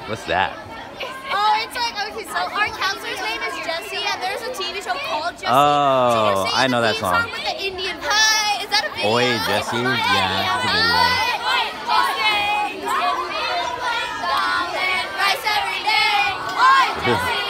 What's that? Oh, it's like, okay, so our counselor's name is Jessie, and there's a TV show called Jessie. Oh, so I know that theme song. with the Indian Hi, is that a video? Oi, Jessie? Yeah, that's a video. Rice every day. Oi, Jessie.